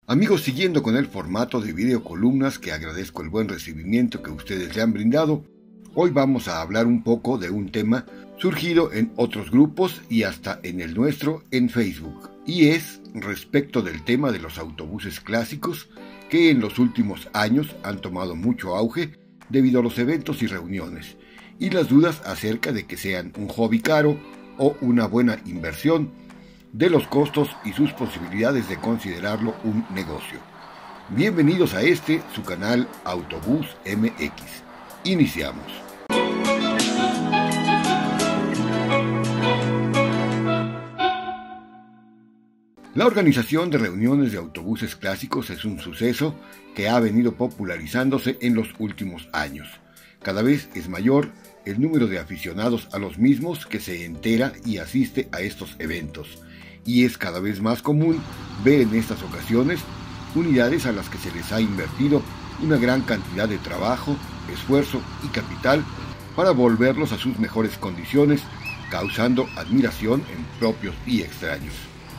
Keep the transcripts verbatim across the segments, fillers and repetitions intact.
Amigos, siguiendo con el formato de videocolumnas, que agradezco el buen recibimiento que ustedes le han brindado, hoy vamos a hablar un poco de un tema surgido en otros grupos y hasta en el nuestro en Facebook, y es respecto del tema de los autobuses clásicos que en los últimos años han tomado mucho auge debido a los eventos y reuniones, y las dudas acerca de que sean un hobby caro o una buena inversión, de los costos y sus posibilidades de considerarlo un negocio. Bienvenidos a este, su canal Autobús M X. Iniciamos. La organización de reuniones de autobuses clásicos es un suceso que ha venido popularizándose en los últimos años. Cada vez es mayor el número de aficionados a los mismos que se entera y asiste a estos eventos, y es cada vez más común ver en estas ocasiones unidades a las que se les ha invertido una gran cantidad de trabajo, esfuerzo y capital para volverlos a sus mejores condiciones, causando admiración en propios y extraños.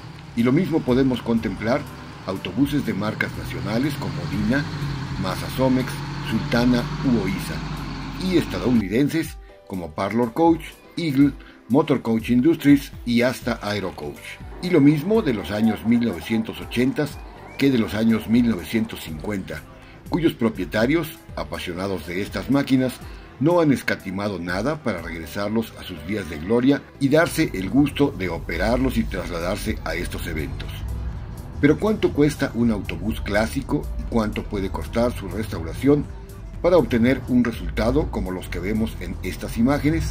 Y lo mismo podemos contemplar autobuses de marcas nacionales como Dina, Masa Somex, Sultana u Oiza, y estadounidenses como Parlor Coach, Eagle, Motor Coach Industries y hasta Aerocoach. Y lo mismo de los años mil novecientos ochenta que de los años mil novecientos cincuenta, cuyos propietarios, apasionados de estas máquinas, no han escatimado nada para regresarlos a sus días de gloria y darse el gusto de operarlos y trasladarse a estos eventos. Pero ¿cuánto cuesta un autobús clásico y cuánto puede costar su restauración para obtener un resultado como los que vemos en estas imágenes?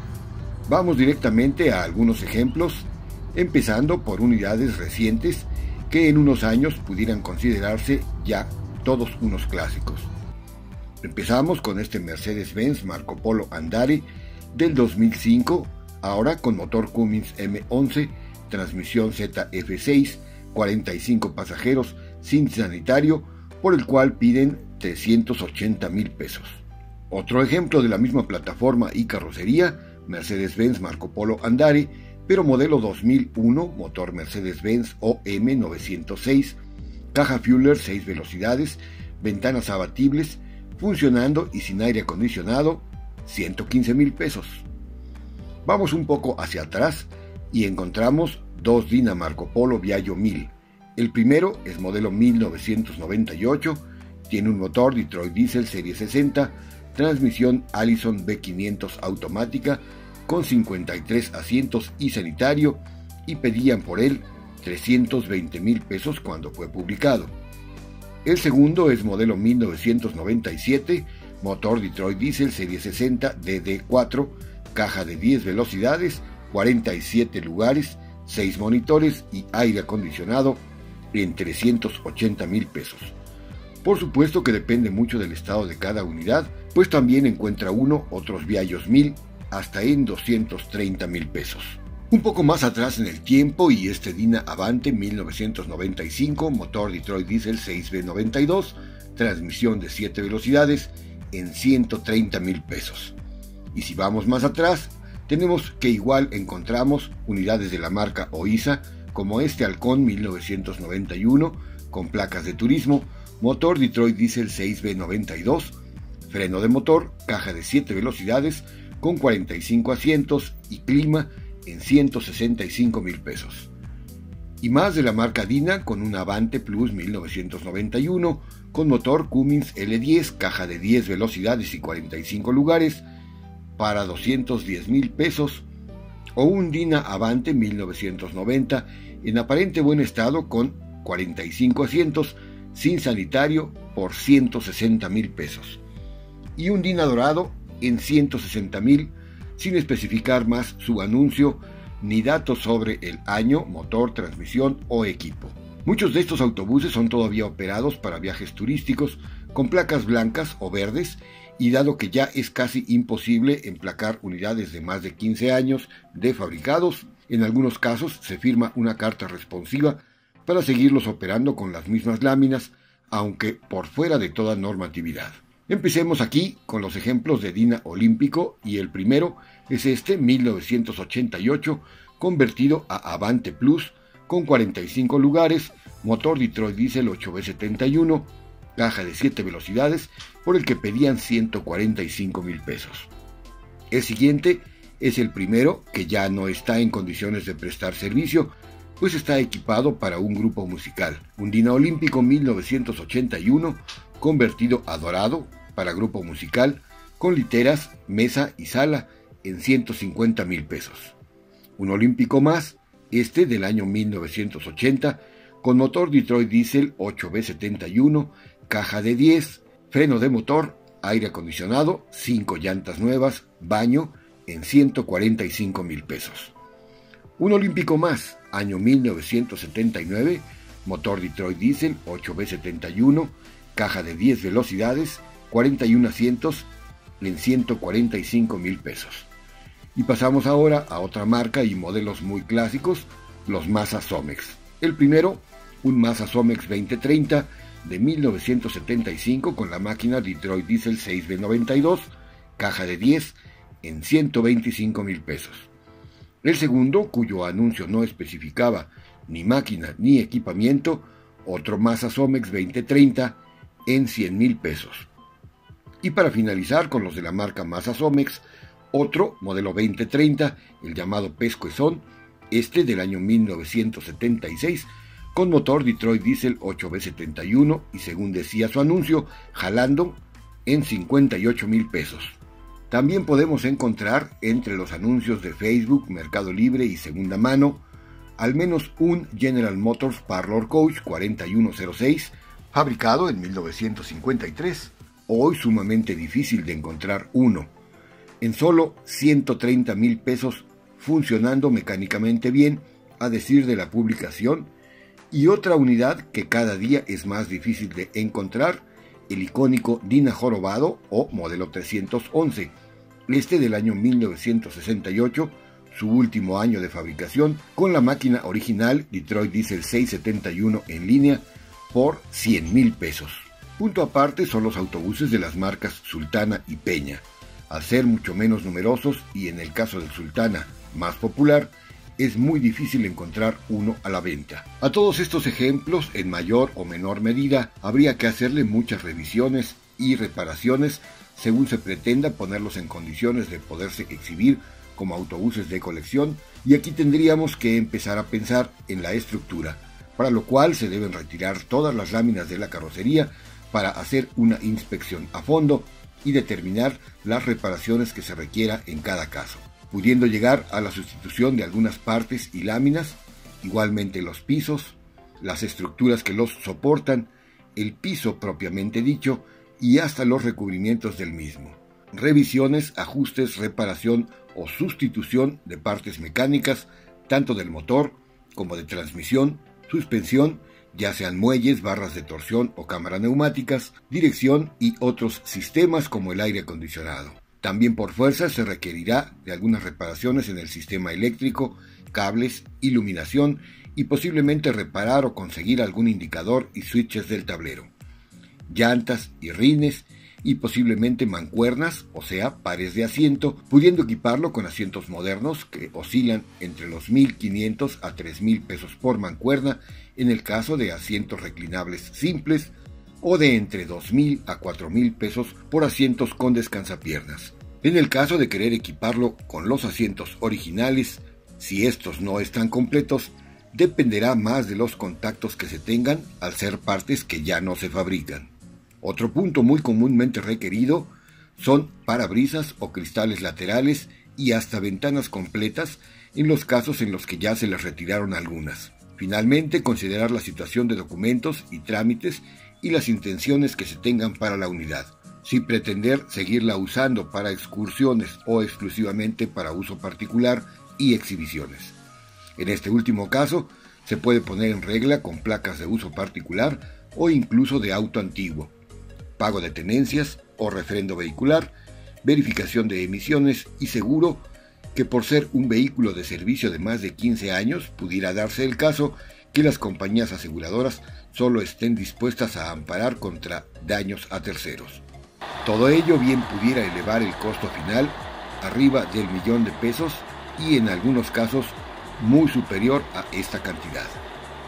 Vamos directamente a algunos ejemplos, empezando por unidades recientes que en unos años pudieran considerarse ya todos unos clásicos. Empezamos con este Mercedes-Benz Marco Polo Andare del dos mil cinco, ahora con motor Cummins M once, transmisión Z F seis, cuarenta y cinco pasajeros, sin sanitario, por el cual piden trescientos ochenta mil pesos. Otro ejemplo de la misma plataforma y carrocería, Mercedes-Benz Marco Polo Andare, pero modelo dos mil uno, motor Mercedes-Benz O M novecientos seis, caja Fueler seis velocidades, ventanas abatibles, funcionando y sin aire acondicionado, ciento quince mil pesos. Vamos un poco hacia atrás y encontramos dos Dina Marco Polo Viaggio mil. El primero es modelo mil novecientos noventa y ocho, tiene un motor Detroit Diesel Serie sesenta, transmisión Allison B quinientos automática, con cincuenta y tres asientos y sanitario, y pedían por él trescientos veinte mil pesos cuando fue publicado. El segundo es modelo mil novecientos noventa y siete, motor Detroit Diesel Serie sesenta D D cuatro, caja de diez velocidades, cuarenta y siete lugares, seis monitores y aire acondicionado en trescientos ochenta mil pesos. Por supuesto que depende mucho del estado de cada unidad, pues también encuentra uno otros Viaggios mil hasta en doscientos treinta mil pesos. Un poco más atrás en el tiempo, y este Dina Avante mil novecientos noventa y cinco, motor Detroit Diesel seis B noventa y dos, transmisión de siete velocidades en ciento treinta mil pesos. Y si vamos más atrás, tenemos que igual encontramos unidades de la marca Oiza, como este Halcón mil novecientos noventa y uno, con placas de turismo, motor Detroit Diesel seis B noventa y dos, freno de motor, caja de siete velocidades, con cuarenta y cinco asientos y clima en ciento sesenta y cinco mil pesos. Y más de la marca Dina con un Avante Plus mil novecientos noventa y uno, con motor Cummins L diez, caja de diez velocidades y cuarenta y cinco lugares, para doscientos diez mil pesos, o un Dina Avante mil novecientos noventa en aparente buen estado con cuarenta y cinco asientos, sin sanitario, por ciento sesenta mil pesos. Y un Dina Dorado en ciento sesenta mil, sin especificar más su anuncio ni datos sobre el año, motor, transmisión o equipo. Muchos de estos autobuses son todavía operados para viajes turísticos con placas blancas o verdes, y dado que ya es casi imposible emplacar unidades de más de quince años de fabricados, en algunos casos se firma una carta responsiva para seguirlos operando con las mismas láminas, aunque por fuera de toda normatividad. Empecemos aquí con los ejemplos de Dina Olímpico, y el primero es este mil novecientos ochenta y ocho, convertido a Avante Plus, con cuarenta y cinco lugares, motor Detroit Diesel ocho B setenta y uno, caja de siete velocidades, por el que pedían ciento cuarenta y cinco mil pesos. El siguiente es el primero, que ya no está en condiciones de prestar servicio, pues está equipado para un grupo musical, un Dina Olímpico mil novecientos ochenta y uno, convertido a dorado para grupo musical, con literas, mesa y sala en ciento cincuenta mil pesos. Un Olímpico más, este del año mil novecientos ochenta, con motor Detroit Diesel ocho B setenta y uno, caja de diez, freno de motor, aire acondicionado, cinco llantas nuevas, baño, en ciento cuarenta y cinco mil pesos. Un Olímpico más, año mil novecientos setenta y nueve, motor Detroit Diesel ocho B setenta y uno, caja de diez velocidades, cuarenta y uno asientos, en ciento cuarenta y cinco mil pesos. Y pasamos ahora a otra marca y modelos muy clásicos, los Mazda Somex. El primero, un Mazda Somex veinte treinta de mil novecientos setenta y cinco con la máquina Detroit Diesel seis B noventa y dos, caja de diez, en ciento veinticinco mil pesos. El segundo, cuyo anuncio no especificaba ni máquina ni equipamiento, otro Mazda Somex veinte treinta en cien mil pesos. Y para finalizar con los de la marca Mazda Somex, otro modelo veinte treinta, el llamado Pesquezón, este del año mil novecientos setenta y seis, con motor Detroit Diesel ocho B setenta y uno y, según decía su anuncio, jalando en cincuenta y ocho mil pesos. También podemos encontrar entre los anuncios de Facebook, Mercado Libre y Segunda Mano al menos un General Motors Parlor Coach cuarenta y uno cero seis, fabricado en mil novecientos cincuenta y tres, hoy sumamente difícil de encontrar uno, en solo ciento treinta mil pesos, funcionando mecánicamente bien, a decir de la publicación, y otra unidad que cada día es más difícil de encontrar, el icónico Dina jorobado o modelo trescientos once, este del año mil novecientos sesenta y ocho, su último año de fabricación, con la máquina original Detroit Diesel seiscientos setenta y uno en línea por cien mil pesos. Punto aparte son los autobuses de las marcas Sultana y Peña. Al ser mucho menos numerosos y en el caso del Sultana más popular, es muy difícil encontrar uno a la venta. A todos estos ejemplos, en mayor o menor medida, habría que hacerle muchas revisiones y reparaciones según se pretenda ponerlos en condiciones de poderse exhibir como autobuses de colección, y aquí tendríamos que empezar a pensar en la estructura, para lo cual se deben retirar todas las láminas de la carrocería para hacer una inspección a fondo y determinar las reparaciones que se requiera en cada caso, pudiendo llegar a la sustitución de algunas partes y láminas, igualmente los pisos, las estructuras que los soportan, el piso propiamente dicho y hasta los recubrimientos del mismo. Revisiones, ajustes, reparación o sustitución de partes mecánicas, tanto del motor como de transmisión, suspensión, ya sean muelles, barras de torsión o cámaras neumáticas, dirección y otros sistemas como el aire acondicionado. También por fuerza se requerirá de algunas reparaciones en el sistema eléctrico, cables, iluminación y posiblemente reparar o conseguir algún indicador y switches del tablero. Llantas y rines y posiblemente mancuernas, o sea, pares de asiento, pudiendo equiparlo con asientos modernos que oscilan entre los mil quinientos a tres mil pesos por mancuerna en el caso de asientos reclinables simples, o de entre dos mil a cuatro mil pesos por asientos con descansapiernas. En el caso de querer equiparlo con los asientos originales, si estos no están completos, dependerá más de los contactos que se tengan al ser partes que ya no se fabrican. Otro punto muy comúnmente requerido son parabrisas o cristales laterales y hasta ventanas completas en los casos en los que ya se les retiraron algunas. Finalmente, considerar la situación de documentos y trámites y las intenciones que se tengan para la unidad, sin pretender seguirla usando para excursiones o exclusivamente para uso particular y exhibiciones. En este último caso, se puede poner en regla con placas de uso particular o incluso de auto antiguo, pago de tenencias o refrendo vehicular, verificación de emisiones y seguro, que por ser un vehículo de servicio de más de quince años pudiera darse el caso que las compañías aseguradoras solo estén dispuestas a amparar contra daños a terceros. Todo ello bien pudiera elevar el costo final arriba del millón de pesos y en algunos casos muy superior a esta cantidad.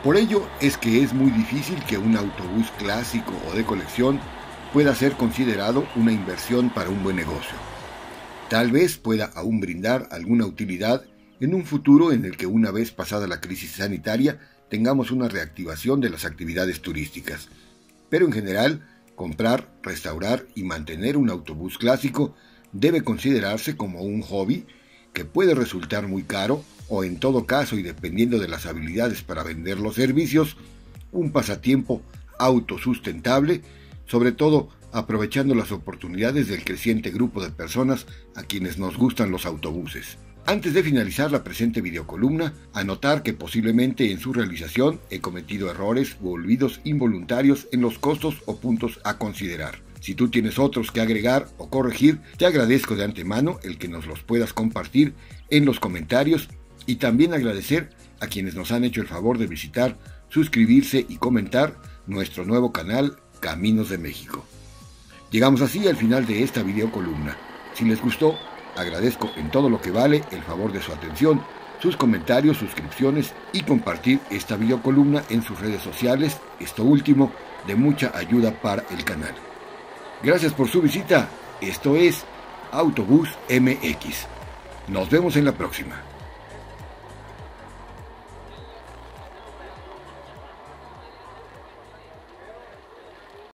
Por ello es que es muy difícil que un autobús clásico o de colección pueda ser considerado una inversión para un buen negocio. Tal vez pueda aún brindar alguna utilidad en un futuro en el que, una vez pasada la crisis sanitaria, tengamos una reactivación de las actividades turísticas. Pero en general, comprar, restaurar y mantener un autobús clásico debe considerarse como un hobby que puede resultar muy caro o, en todo caso y dependiendo de las habilidades para vender los servicios, un pasatiempo autosustentable, sobre todo aprovechando las oportunidades del creciente grupo de personas a quienes nos gustan los autobuses. Antes de finalizar la presente videocolumna, anotar que posiblemente en su realización he cometido errores u olvidos involuntarios en los costos o puntos a considerar. Si tú tienes otros que agregar o corregir, te agradezco de antemano el que nos los puedas compartir en los comentarios, y también agradecer a quienes nos han hecho el favor de visitar, suscribirse y comentar nuestro nuevo canal Caminos de México. Llegamos así al final de esta videocolumna. Si les gustó, agradezco en todo lo que vale el favor de su atención, sus comentarios, suscripciones y compartir esta videocolumna en sus redes sociales, esto último de mucha ayuda para el canal. Gracias por su visita, esto es Autobús M X. Nos vemos en la próxima.